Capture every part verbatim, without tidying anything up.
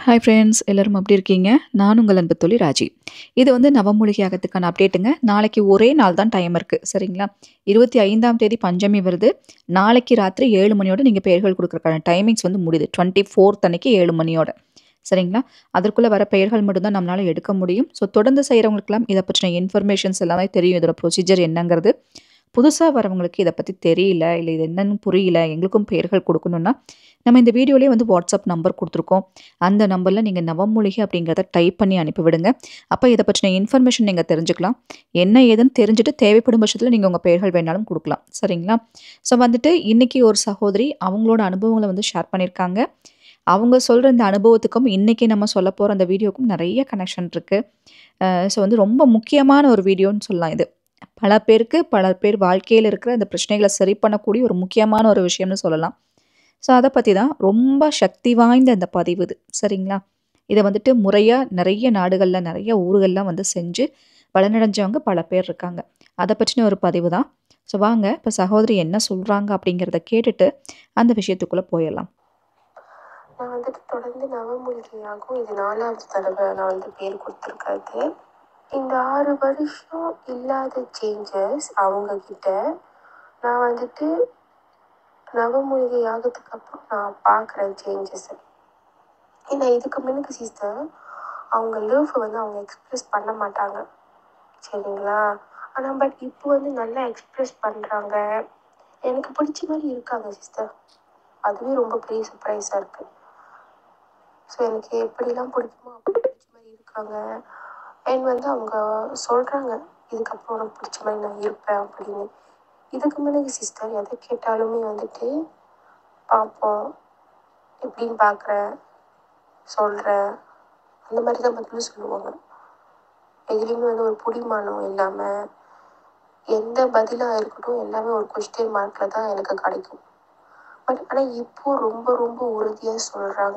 Hi friends, எல்லாரும் எப்படி இருக்கீங்க? நான் உங்கள் அன்பு தோழி ராஜி. இது வந்து நவமூலிகை யாகத்துக்கான அப்டேட்டுங்க. நாளைக்கு ஒரே நாள் தான் டைம் இருக்கு. சரிங்களா? இருபத்தி ஐந்தாம் தேதி பஞ்சமி வருது. நாளைக்கு ராத்திரி ஏழு மணியோட நீங்க பெயர்கள் குடுக்கறக்கான டைமிங்ஸ் வந்து முடியுது. இருபத்தி நான்காம் அன்னைக்கு ஏழு மணியோட. சரிங்களா? அதற்குள்ள வர பெயர்கள் மட்டும் தான் நம்மளால எடுக்க முடியும். ஸோ தொடர்ந்து செய்றவங்களுக்கெல்லாம் இத பற்றின இன்ஃபர்மேஷன்ஸ் எல்லாமே தெரியும். இதோட ப்ரொசீஜர் என்னங்கிறது. புதுசா வரவங்களுக்கு இத பத்தி தெரியல, இல்ல இது என்னன்னு புரியல, எங்களுக்கும் பெயர்கள் குடுக்கணும்னா, நம்ம இந்த வீடியோலயே வந்து வாட்ஸ்அப் நம்பர் குடுத்துருக்கோம். அந்த நம்பர்ல நீங்க நவமூலிகை அப்படிங்கிறத டைப் பண்ணி அனுப்பிவிடுங்க. அப்ப இத பற்றின இன்ஃபர்மேஷன் நீங்க தெரிஞ்சுக்கலாம். என்ன ஏதுன்னு தெரிஞ்சுட்டு தேவைப்படும் பட்சத்துல நீங்க உங்க பெயர்கள் வேணாலும் குடுக்கலாம். சரிங்களா? ஸோ வந்துட்டு இன்னைக்கு ஒரு சகோதரி அவங்களோட அனுபவங்கள வந்து ஷேர் பண்ணியிருக்காங்க. அவங்க சொல்ற இந்த அனுபவத்துக்கும், இன்னைக்கு நம்ம சொல்லப்போற அந்த வீடியோக்கும் நெறைய கனெக்ஷன் இருக்கு. அ ஸோ வந்து ரொம்ப முக்கியமான ஒரு வீடியோன்னு சொல்லலாம் இது. பல பேருக்கு பல பேர் வாழ்க்கையில இருக்கிற அந்த பிரச்சனைகள சரி பண்ணக்கூடிய ஒரு முக்கியமான ஒரு விஷயம்னு சொல்லலாம். ஸோ அத பத்தி தான் ரொம்ப சக்தி வாய்ந்த இந்த பதிவு இது. சரிங்களா? இத வந்துட்டு முறையா நெறைய நாடுகள்ல, நெறைய ஊர்கள்லாம் வந்து செஞ்சு பலனடைஞ்சவங்க பல பேர் இருக்காங்க. அத பற்றின ஒரு பதிவு தான். ஸோ வாங்க இப்ப சகோதரி என்ன சொல்றாங்க அப்படிங்கிறத கேட்டுட்டு அந்த விஷயத்துக்குள்ள போயிரலாம். நான் வந்துட்டு தொடர்ந்து நவமூலிகையாகும் இது நாலாவது தடவை நான் வந்து பேர் கொடுத்துருக்கிறது. இந்த ஆறு வருஷம் இல்லாத சேஞ்சஸ் அவங்க கிட்ட நான் வந்துட்டு நவமூலிகை யாகத்துக்கு அப்புறம் நான் பார்க்குறேன் சேஞ்சஸை. ஏன்னா இதுக்கு முன்னுக்கு சிஸ்டர் அவங்க லவ்வை வந்து அவங்க எக்ஸ்ப்ரெஸ் பண்ண மாட்டாங்க. சரிங்களா? ஆனால் பட் இப்போ வந்து நல்லா எக்ஸ்ப்ரெஸ் பண்ணுறாங்க. எனக்கு பிடிச்ச மாதிரி இருக்காங்க சிஸ்டர். அதுவே ரொம்ப பெரிய சர்ப்ரைஸாக இருக்குது. ஸோ எனக்கு எப்படிலாம் பிடிக்குமோ அப்படி பிடிச்ச மாதிரி இருக்காங்க. அண்ட் வந்து அவங்க சொல்கிறாங்க, இதுக்கப்புறம் உனக்கு பிடிச்ச மாதிரி நான் இருப்பேன் அப்படின்னு. இதுக்கு முன்னாடி சிஸ்டர் எதை கேட்டாலுமே வந்துட்டு பார்ப்போம், எப்படின்னு பார்க்குறேன், சொல்கிறேன், அந்த மாதிரி தான் பதில் சொல்லுவாங்க. எதுலேயுமே வந்து ஒரு புடிமானம் இல்லாமல் எந்த பதிலாக இருக்கட்டும் எல்லாமே ஒரு கொஸ்டின் மார்க்கில் தான் எனக்கு கிடைக்கும். பட் ஆனால் இப்போது ரொம்ப ரொம்ப உறுதியாக சொல்கிறாங்க,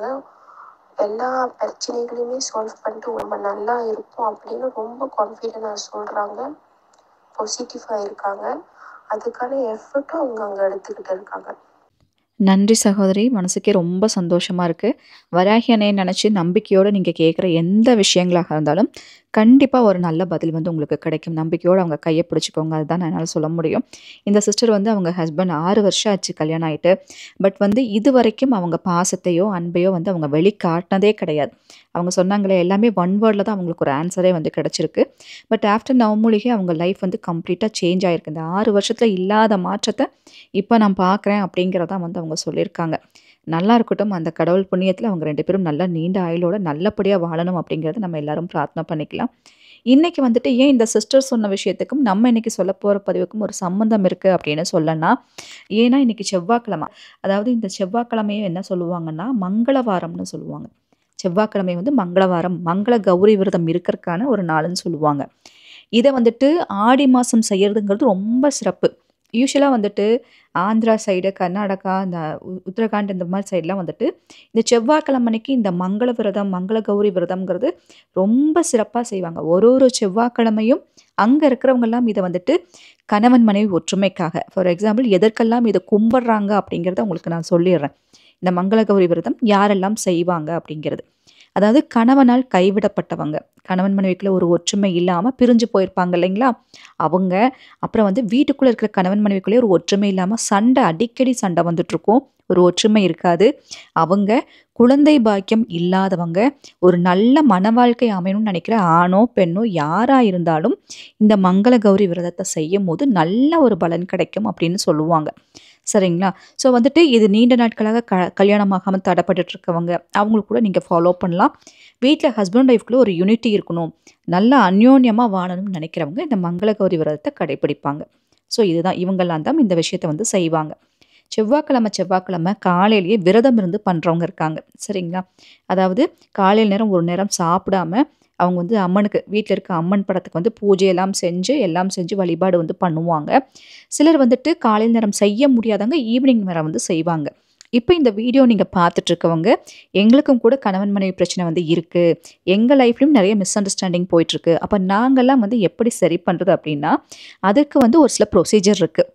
எல்லா பிரச்சனைகளையுமே சால்வ் பண்ணிட்டு நம்ம நல்லா இருப்போம் அப்படின்னு ரொம்ப கான்ஃபிடென்ட்டாக சொல்கிறாங்க. பாசிட்டிவாக இருக்காங்க. அதுக்கான எஃபர்ட்டும் அவங்க அங்கே எடுத்துக்கிட்டு இருக்காங்க. நன்றி சகோதரி. மனசுக்கே ரொம்ப சந்தோஷமா இருக்கு. வராகி அன்னைய நெனச்சு நம்பிக்கையோட நீங்க கேட்குற எந்த விஷயங்களாக இருந்தாலும், கண்டிப்பா ஒரு நல்ல பதில் வந்து உங்களுக்கு கிடைக்கும். நம்பிக்கையோட அவங்க கைய பிடிச்சுக்கோங்க. அதுதான் என்னால சொல்ல முடியும். இந்த சிஸ்டர் வந்து அவங்க ஹஸ்பண்ட் ஆறு வருஷம் ஆச்சு கல்யாணம் ஆயிட்டு. பட் வந்து இதுவரைக்கும் அவங்க பாசத்தையோ, அன்பையோ வந்து அவங்க வெளிக்காட்டுனதே கிடையாது. அவங்க சொன்னாங்களே எல்லாமே ஒன் வேர்ட்ல தான் அவங்களுக்கு ஒரு ஆன்ஸரே வந்து கிடைச்சிருக்கு. பட் ஆஃப்டர் நவமூலிகை அவங்க லைஃப் வந்து கம்ப்ளீட்டா சேஞ்ச் ஆயிருக்கு. இந்த ஆறு வருஷத்துல இல்லாத மாற்றத்த இப்ப நான் பார்க்குறேன் அப்படிங்கிறத வந்து அவங்க சொல்லியிருக்காங்க. நல்லா இருக்கட்டும். அந்த கடவுள் புண்ணியத்துல அவங்க ரெண்டு பேரும் நல்லா நீண்ட ஆயுளோட நல்லபடியா வாழணும் அப்படிங்கிறத நம்ம எல்லாரும் பிரார்த்தனை பண்ணிக்கலாம். இன்னைக்கு வந்துட்டு ஏன் இந்த சிஸ்டர் சொன்ன விஷயத்துக்கும், நம்ம இன்னைக்கு சொல்லப்போற பதிவுக்கும் ஒரு சம்மந்தம் இருக்கு அப்படின்னு சொல்லனா, ஏன்னா இன்னைக்கு செவ்வாய்க்கிழமை. அதாவது இந்த செவ்வாய்க்கிழமைய என்ன சொல்லுவாங்கன்னா, மங்களவாரம்னு சொல்லுவாங்க. செவ்வாய்க்கிழமை வந்து மங்களவாரம், மங்கள கௌரி விரதம் இருக்கறக்கான ஒரு நாளுன்னு சொல்லுவாங்க. இத வந்துட்டு ஆடி மாசம் செய்யறதுங்கிறது ரொம்ப சிறப்பு. யூசுவலா வந்துட்டு ஆந்திரா சைடு, கர்நாடகா, இந்த உ உத்தரகாண்ட் இந்த மாரி சைட்லாம் வந்துட்டு, இந்த செவ்வாய்க்கிழமை அன்னைக்கு இந்த மங்கள விரதம், மங்கள கௌரி விரதம்ங்கிறது ரொம்ப சிறப்பா செய்வாங்க. ஒரு ஒரு செவ்வாய்க்கிழமையும் அங்க இருக்கிறவங்கலாம் இத வந்துட்டு கணவன், மனைவி ஒற்றுமைக்காக, ஃபார் எக்ஸாம்பிள் எதற்கெல்லாம் இத கும்பிடுறாங்க அப்படிங்கிறத உங்களுக்கு நான் சொல்லிர்றேன். இந்த மங்கள கௌரி விரதம் யாரெல்லாம் செய்வாங்க அப்படிங்கிறது. அதாவது கணவனால் கைவிடப்பட்டவங்க. கணவன் மனைவிக்குள்ள ஒரு ஒற்றுமை இல்லாம பிரிஞ்சு போயிருப்பாங்க இல்லைங்களா? அவங்க, அப்புறம் வந்து வீட்டுக்குள்ள இருக்கிற கணவன் மனைவிக்குள்ளேயே ஒரு ஒற்றுமை இல்லாம சண்டை, அடிக்கடி சண்டை வந்துட்டுருக்கும். ஒரு ஒற்றுமை இருக்காது. அவங்க குழந்தை பாக்கியம் இல்லாதவங்க, ஒரு நல்ல மன வாழ்க்கை அமையணும்னு நினைக்கிற ஆணோ, பெண்ணோ யாரா இருந்தாலும் இந்த மங்கள கௌரி விரதத்த செய்யும்போது நல்ல ஒரு பலன் கிடைக்கும் அப்படின்னு சொல்லுவாங்க. சரிங்களா? ஸோ வந்துட்டு இது நீண்ட நாட்களாக க கல்யாணம் ஆகாம தடைப்பட்டுட்டு இருக்கவங்க, அவங்களுக்கு கூட நீங்க ஃபாலோ பண்ணலாம். வீட்ல ஹஸ்பண்ட் ஒய்ஃப்குள்ள ஒரு யூனிட்டி இருக்கணும். நல்லா அந்யோன்யமா வாழணும்னு நினைக்கிறவங்க இந்த மங்கள கௌரி விரதத்த கடைப்பிடிப்பாங்க. ஸோ இதுதான் இவங்கலாம் தான் இந்த விஷயத்த வந்து செய்வாங்க. செவ்வாய்க்கிழமை செவ்வாய்க்கிழமை காலையிலேயே விரதம் இருந்து பண்றவங்க இருக்காங்க. சரிங்களா? அதாவது காலையில நேரம் ஒரு நேரம் சாப்பிடாம அவங்க வந்து அம்மனுக்கு வீட்ல இருக்க அம்மன் படத்துக்கு வந்து பூஜை எல்லாம் செஞ்சு, எல்லாம் செஞ்சு வழிபாடு வந்து பண்ணுவாங்க. சிலர் வந்துட்டு காலையில நேரம் செய்ய முடியாதவங்க ஈவினிங் நேரம் வந்து செய்வாங்க. இப்ப இந்த வீடியோ நீங்க பார்த்துட்டு இருக்கவங்க, எங்களுக்கும் கூட கணவன் மனைவி பிரச்சனை வந்து இருக்கு. எங்க லைஃப்லயும் நெறைய மிஸ் அண்டர்ஸ்டாண்டிங் போயிட்டுருக்கு. அப்ப நாங்கலாம் வந்து எப்படி சரி பண்றது அப்டின்னா, அதுக்கு வந்து ஒரு சில ப்ரொசீஜர் இருக்கு.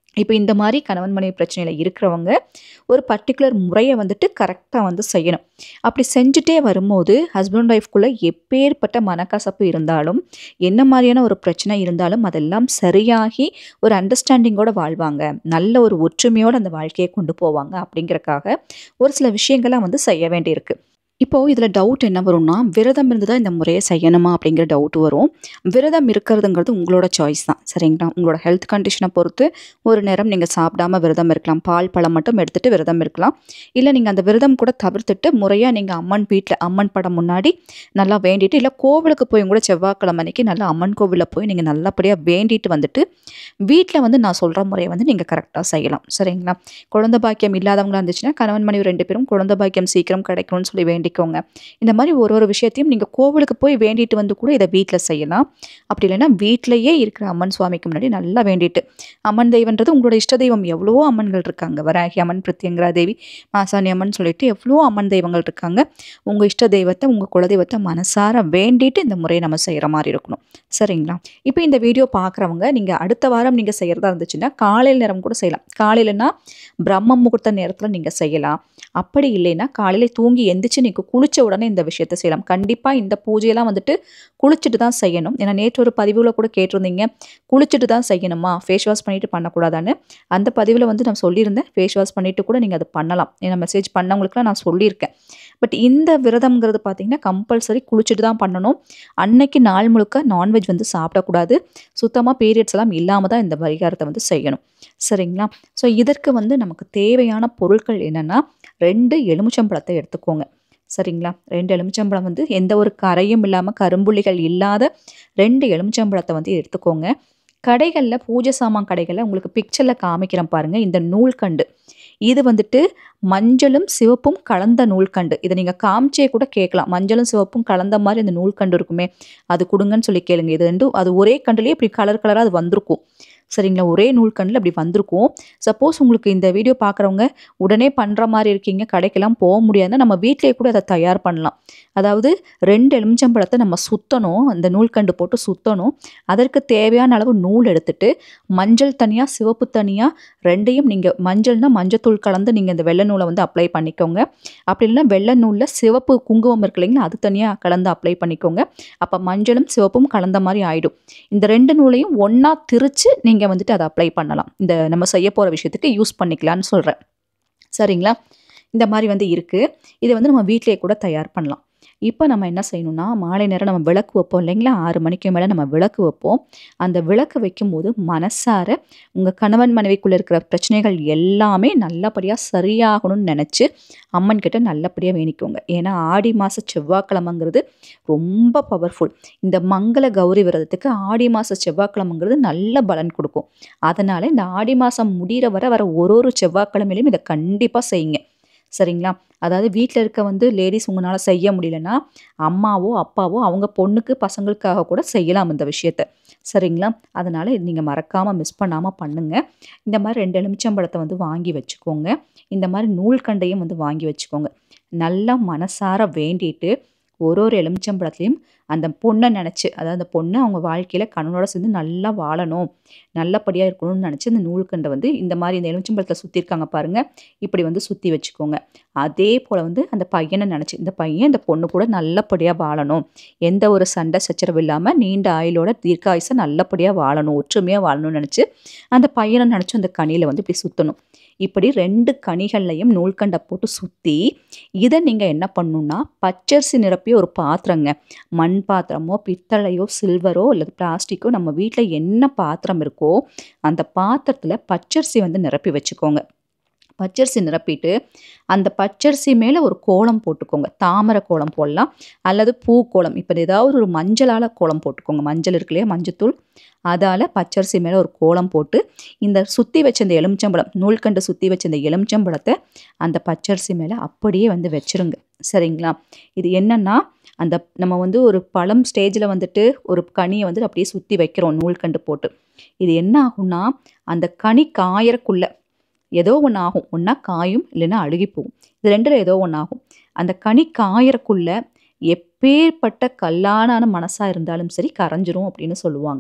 இப்போ இந்த மாதிரி கணவன் மனைவி பிரச்சனையில் இருக்கிறவங்க ஒரு பர்டிகுலர் முறையை வந்துட்டு கரெக்டாக வந்து செய்யணும். அப்படி செஞ்சுட்டே வரும்போது ஹஸ்பண்ட் ஒய்ஃப்குள்ளே எப்பேற்பட்ட மனக்கசப்பு இருந்தாலும், என்ன மாதிரியான ஒரு பிரச்சனை இருந்தாலும் அதெல்லாம் சரியாகி ஒரு அண்டர்ஸ்டாண்டிங்கோட வாழ்வாங்க. நல்ல ஒரு ஒற்றுமையோடு அந்த வாழ்க்கையை கொண்டு போவாங்க. அப்படிங்கிறக்காக ஒரு சில விஷயங்கள்லாம் வந்து செய்ய வேண்டியிருக்கு. இப்போது இதில் டவுட் என்ன வரும்னா, விரதம் இருந்து தான் இந்த முறையை செய்யணுமா அப்படிங்கிற டவுட் வரும். விரதம் இருக்கிறதுங்கிறது உங்களோட சாய்ஸ் தான், சரிங்களா? உங்களோட ஹெல்த் கண்டிஷனை பொறுத்து ஒரு நேரம் நீங்கள் சாப்பிடாம விரதம் இருக்கலாம். பால் பழம் மட்டும் எடுத்துகிட்டு விரதம் இருக்கலாம். இல்லை நீங்கள் அந்த விரதம் கூட தவிர்த்துட்டு முறையாக நீங்கள் அம்மன் வீட்டில் அம்மன் படம் முன்னாடி நல்லா வேண்டிட்டு, இல்லை கோவிலுக்கு போய் கூட செவ்வாய்க்கிழமை அன்னைக்கு நல்லா அம்மன் கோவிலில் போய் நீங்கள் நல்லபடியாக வேண்டிட்டு வந்துட்டு வீட்டில் வந்து நான் சொல்கிற முறையை வந்து நீங்கள் கரெக்டாக செய்யலாம், சரிங்களா? குழந்தை பாக்கியம் இல்லாதவங்களா இருந்துச்சுன்னா கணவன் மனைவி ரெண்டு பேரும் குழந்தை பாக்கியம் சீக்கிரம் கிடைக்கணும்னு சொல்லி வேண்டி இந்த மாதிரி ஒரு ஒரு விஷயத்தையும் நீங்க கோவிலுக்கு போய் வேண்டிட்டு வந்து கூட இதை வீட்டில் செய்யலாம். அப்படி இல்லைன்னா வீட்டிலேயே இருக்கிற அம்மன் சுவாமிக்கு முன்னாடி நல்லா வேண்டிட்டு, அம்மன் தெய்வன்றது உங்களோட இஷ்ட தெய்வம் எவ்வளவோ அம்மன்கள் இருக்காங்க. வராகி அம்மன், பிரித்யங்கரா தேவி, மாசாணி அம்மன் சொல்லிட்டு எவ்வளோ அம்மன் தெய்வங்கள் இருக்காங்க. உங்க இஷ்ட தெய்வத்தை உங்க குலதெய்வத்தை மனசார வேண்டிட்டு இந்த முறையை நம்ம செய்யற மாதிரி இருக்கணும், சரிங்களா? இப்போ இந்த வீடியோ பார்க்குறவங்க நீங்க அடுத்த வாரம் நீங்க செய்யறதா இருந்துச்சுன்னா காலையில் நேரம் கூட செய்யலாம். காலையிலனா பிரம்ம முகூர்த்த நேரத்தில் நீங்க செய்யலாம். அப்படி இல்லைன்னா காலையில் தூங்கி எந்திரிச்சு நீங்கள் குளிச்ச உடனே இந்த விஷயத்த செய்யலாம். கண்டிப்பாக இந்த பூஜையெல்லாம் வந்துட்டு குளிச்சுட்டு தான் செய்யணும். ஏன்னா நேற்று ஒரு பதிவில் கூட கேட்டிருந்தீங்க, குளிச்சுட்டு தான் செய்யணுமா, ஃபேஸ் வாஷ் பண்ணிட்டு பண்ணக்கூடாதான்னு. அந்த பதிவில் வந்து நான் சொல்லியிருந்தேன், ஃபேஸ் வாஷ் பண்ணிட்டு கூட நீங்கள் அதை பண்ணலாம். ஏன்னா மெசேஜ் பண்ணவங்களுக்குலாம் நான் சொல்லியிருக்கேன். பட் இந்த விரதம்ங்கிறது பார்த்தீங்கன்னா கம்பல்சரி குளிச்சுட்டு தான் பண்ணணும். அன்னைக்கு நாள் முழுக்க நான்வெஜ் வந்து சாப்பிடக்கூடாது. சுத்தமாக பீரியட்ஸ் எல்லாம் இல்லாமல் தான் இந்த பரிகாரத்தை வந்து செய்யணும், சரிங்களா? ஸோ இதற்கு வந்து நமக்கு தேவையான பொருட்கள் என்னென்னா, ரெண்டு எலுமிச்சம்பழத்தை எடுத்துக்கோங்க, சரிங்களா? ரெண்டு எலுமிச்சம்பழம் வந்து எந்த ஒரு கரையும் இல்லாமல் கரும்புள்ளிகள் இல்லாத ரெண்டு எலுமிச்சம்பழத்தை வந்து எடுத்துக்கோங்க. கடைகளில் பூஜை சாமான் கடைகளில் உங்களுக்கு பிக்சரில் காமிக்கிறேன் பாருங்கள், இந்த நூல்கண்டு இது வந்துட்டு மஞ்சளும் சிவப்பும் கலந்த நூல்கண்டு. இதை நீங்கள் காமிச்சே கூட கேட்கலாம், மஞ்சளும் சிவப்பும் கலந்த மாதிரி அந்த நூல்கண்டு இருக்குமே அது கொடுங்கன்னு சொல்லி கேளுங்க. இது ரெண்டும் அது ஒரே கண்டுலேயே இப்படி கலர் கலராக அது வந்திருக்கும், சரிங்களா? ஒரே நூல்கண்டில் அப்படி வந்திருக்கும். சப்போஸ் உங்களுக்கு இந்த வீடியோ பார்க்குறவங்க உடனே பண்ணுற மாதிரி இருக்கீங்க, கடைக்கெல்லாம் போக முடியாதுன்னா நம்ம வீட்டிலேயே கூட அதை தயார் பண்ணலாம். அதாவது ரெண்டு எலுமிச்சம்பழத்தை நம்ம சுற்றணும், அந்த நூல்கண்டு போட்டு சுற்றணும். அதற்கு தேவையான அளவு நூல் எடுத்துட்டு மஞ்சள் தனியாக சிவப்பு தனியாக ரெண்டையும் நீங்கள் மஞ்சள்னா மஞ்சத்தூள் கலந்து நீங்கள் இந்த வெள்ளை நூலை வந்து அப்ளை பண்ணிக்கோங்க. அப்படி இல்லைன்னா வெள்ளை நூலில் சிவப்பு குங்குமம் இருக்கு இல்லைங்களா, அது தனியாக கலந்து அப்ளை பண்ணிக்கோங்க. அப்போ மஞ்சளும் சிவப்பும் கலந்த மாதிரி ஆகிடும். இந்த ரெண்டு நூலையும் ஒன்றா திரிச்சு நீங்கள் நீங்கள் வந்துட்டு அதை அப்ளை பண்ணலாம். இந்த நம்ம செய்ய போகிற விஷயத்துக்கு யூஸ் பண்ணிக்கலான்னு சொல்கிறேன், சரிங்களா? இந்த மாதிரி வந்து இருக்குது. இதை வந்து நம்ம வீட்டிலேயே கூட தயார் பண்ணலாம். இப்போ நம்ம என்ன செய்யணும்னா, மாலை நேரம் நம்ம விளக்கு வைப்போம் இல்லைங்களா, ஆறு மணிக்கு மேலே நம்ம விளக்கு வைப்போம். அந்த விளக்கு வைக்கும்போது மனசார உங்கள் கணவன் மனைவிக்குள்ளே இருக்கிற பிரச்சனைகள் எல்லாமே நல்லபடியாக சரியாகணும்னு நினச்சி அம்மன் கிட்ட நல்லபடியாக வேணிக்கோங்க. ஏன்னா ஆடி மாத செவ்வாய்க்கிழமைங்கிறது ரொம்ப பவர்ஃபுல். இந்த மங்கள கௌரி விரதத்துக்கு ஆடி மாத செவ்வாய்க்கிழமைங்கிறது நல்ல பலன் கொடுக்கும். அதனால் இந்த ஆடி மாதம் முடிகிற வர வர ஒரு ஒரு செவ்வாய்க்கிழமையிலையும் இதை கண்டிப்பாக செய்யுங்க, சரிங்களா? அதாவது வீட்டில் இருக்க வந்து லேடிஸ் உங்களால் செய்ய முடியலன்னா அம்மாவோ அப்பாவோ அவங்க பொண்ணுக்கு பசங்களுக்காக கூட செய்யலாம் இந்த விஷயத்த, சரிங்களா? அதனால் நீங்கள் மறக்காமல் மிஸ் பண்ணாமல் பண்ணுங்கள். இந்த மாதிரி ரெண்டு எலுமிச்சம்பழத்தை வந்து வாங்கி வச்சுக்கோங்க. இந்த மாதிரி நூல்கண்டையும் வந்து வாங்கி வச்சுக்கோங்க. நல்லா மனசார வேண்டிட்டு ஒரு ஒரு எலுமிச்சம்பழத்துலையும் அந்த பொண்ணை நினச்சி, அதாவது அந்த பொண்ணை அவங்க வாழ்க்கையில் கணவனோட சேர்ந்து நல்லா வாழணும், நல்லபடியாக இருக்கணும்னு நினச்சி இந்த நூல்கண்டை வந்து இந்த மாதிரி இந்த எலுமிச்சம்பழத்தில் சுற்றிருக்காங்க பாருங்கள், இப்படி வந்து சுற்றி வச்சுக்கோங்க. அதே போல் வந்து அந்த பையனை நினச்சி, இந்த பையன் இந்த பொண்ணு கூட நல்லபடியாக வாழணும், எந்த ஒரு சண்டை சச்சரவு இல்லாமல் நீண்ட ஆயுளோட தீர்க்காயுசை நல்லபடியாக வாழணும், ஒற்றுமையாக வாழணும்னு நினச்சி அந்த பையனை நினச்சி அந்த கனியில் வந்து இப்படி சுற்றணும். இப்படி ரெண்டு கனிகள்லையும் நூல்கண்டை போட்டு சுற்றி இதை நீங்கள் என்ன பண்ணணுன்னா, பச்சரிசி நிரப்பிய ஒரு பாத்திரங்க, மண் பாத்திரமோ பித்தளையோ சில்வரோ அல்லது பிளாஸ்டிக்கோ நம்ம வீட்டில் என்ன பாத்திரம் இருக்கோ அந்த பாத்திரத்தில் பச்சரிசி வந்து நிரப்பி வச்சுக்கோங்க. பச்சரிசி நிரப்பிட்டு அந்த பச்சரிசி மேலே ஒரு கோலம் போட்டுக்கோங்க. தாமரை கோலம் போடலாம் அல்லது பூ கோலம். இப்போ ஏதாவது ஒரு மஞ்சளால் கோலம் போட்டுக்கோங்க. மஞ்சள் இருக்கு இல்லையா, மஞ்சத்தூள், அதால் பச்சரிசி மேலே ஒரு கோலம் போட்டு இந்த சுற்றி வச்ச இந்த எலுமிச்சம்பழம், நூல்கண்டு சுற்றி வச்ச இந்த எலுமிச்சம்பழத்தை அந்த பச்சரிசி மேலே அப்படியே வந்து வச்சுருங்க, சரிங்களா? இது என்னென்னா, அந்த நம்ம வந்து ஒரு பழம் ஸ்டேஜில் வந்துட்டு ஒரு கனியை வந்து அப்படியே சுற்றி வைக்கிறோம் நூல்கண்டு போட்டு. இது என்ன ஆகும்னா, அந்த கனி காயறக்குள்ள ஏதோ ஒன்று ஆகும். ஒன்றா காயும் இல்லைன்னா அழுகி போகும். இது ரெண்டில் ஏதோ ஒன்று ஆகும். அந்த கனி காயறக்குள்ள எப்பேற்பட்ட கல்லான மனசாக இருந்தாலும் சரி கரைஞ்சிரும் அப்படின்னு சொல்லுவாங்க.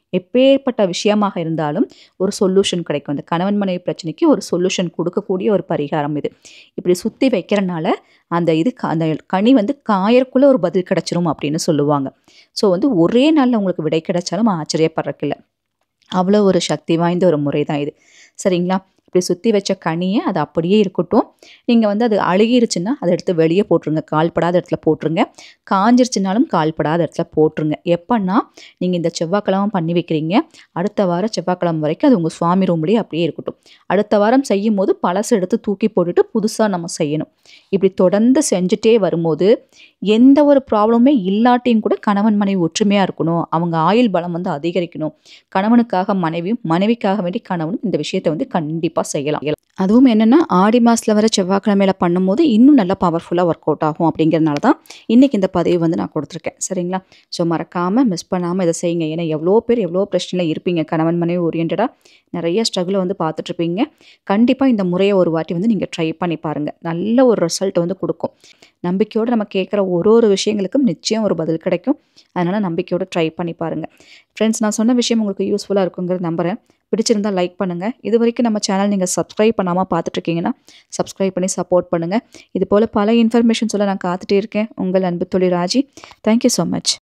எப்பேற்பட்ட விஷயமாக இருந்தாலும் ஒரு சொல்யூஷன் கிடைக்கும். அந்த கணவன் மனைவி பிரச்சனைக்கு ஒரு சொல்யூஷன் கொடுக்கக்கூடிய ஒரு பரிகாரம் இது. இப்படி சுற்றி வைக்கிறனால அந்த இது க- அந்த கனி வந்து காயறக்குள்ள ஒரு பதில் கிடைச்சிரும் அப்படின்னு சொல்லுவாங்க. ஸோ வந்து ஒரே நாளில் உங்களுக்கு விடை கிடைச்சாலும் ஆச்சரியப்படுறக்கில்ல. அவ்வளோ ஒரு சக்தி வாய்ந்த ஒரு முறை தான் இது. சரிங்களா? இப்படி சுற்றி வச்ச கனியை அது அப்படியே இருக்கட்டும். நீங்கள் வந்து அது அழுகிருச்சுன்னா அதை எடுத்து வெளியே போட்டுருங்க. கால்படாத இடத்துல போட்டுருங்க. காஞ்சிருச்சுனாலும் கால்படாத இடத்துல போட்டுருங்க. எப்பன்னா நீங்கள் இந்த செவ்வாய்க்கிழமை பண்ணி வைக்கிறீங்க, அடுத்த வாரம் செவ்வாய்க்கிழமை வரைக்கும் அது உங்கள் சுவாமி ரூம்லேயே அப்படியே இருக்கட்டும். அடுத்த வாரம் செய்யும் போது பழசு எடுத்து தூக்கி போட்டுட்டு புதுசாக நம்ம செய்யணும். இப்படி தொடர்ந்து செஞ்சுட்டே வரும்போது எந்த ஒரு ப்ராப்ளமே இல்லாட்டியும் கூட கணவன் மனைவி ஒற்றுமையாக இருக்கணும், அவங்க ஆயுள் பலம் வந்து அதிகரிக்கணும், கணவனுக்காக மனைவியும் மனைவிக்காக வேண்டி கணவனும் இந்த விஷயத்தை வந்து கண்டிப்பாக செய்யலாம். அதுவும் என்னென்னா ஆடி மாதத்தில் வர செவ்வாய்க்கிழமையில பண்ணும்போது இன்னும் நல்லா பவர்ஃபுல்லாக ஒர்க் அவுட் ஆகும். அப்படிங்கிறதுனால தான் இன்றைக்கி இந்த பதிவு வந்து நான் கொடுத்துருக்கேன். சரிங்களா? ஸோ மறக்காமல் மிஸ் பண்ணாமல் இதை செய்யுங்க. ஏன்னா எவ்வளோ பேர் எவ்வளோ பிரச்சனையில் இருப்பீங்க, கணவன் மனைவி ஓரியன்டாக நிறைய ஸ்ட்ரகிளை வந்து பார்த்துட்ருப்பீங்க. கண்டிப்பாக இந்த முறையை ஒரு வாட்டி வந்து நீங்கள் ட்ரை பண்ணி பாருங்கள். நல்ல ஒரு ரிசல்ட் வந்து கொடுக்கும். நம்பிக்கையோடு நம்ம கேட்குற ஒரு ஒரு விஷயங்களுக்கும் நிச்சயம் ஒரு பதில் கிடைக்கும். அதனால் நம்பிக்கையோடு ட்ரை பண்ணி பாருங்கள். ஃப்ரெண்ட்ஸ், நான் சொன்ன விஷயம் உங்களுக்கு யூஸ்ஃபுல்லாக இருக்குங்கிறது நம்புகிறேன். பிடிச்சிருந்தால் லைக் பண்ணுங்கள். இது வரைக்கும் நம்ம சேனல் நீங்கள் சப்ஸ்கிரைப் பண்ணாமல் பார்த்துட்ருக்கீங்கன்னா சப்ஸ்கிரைப் பண்ணி சப்போர்ட் பண்ணுங்கள். இது போல் பல இன்ஃபர்மேஷன் சொல்ல நான் காத்துட்டே இருக்கேன். உங்கள் அன்பு தோழி ராஜி. Thank you so much.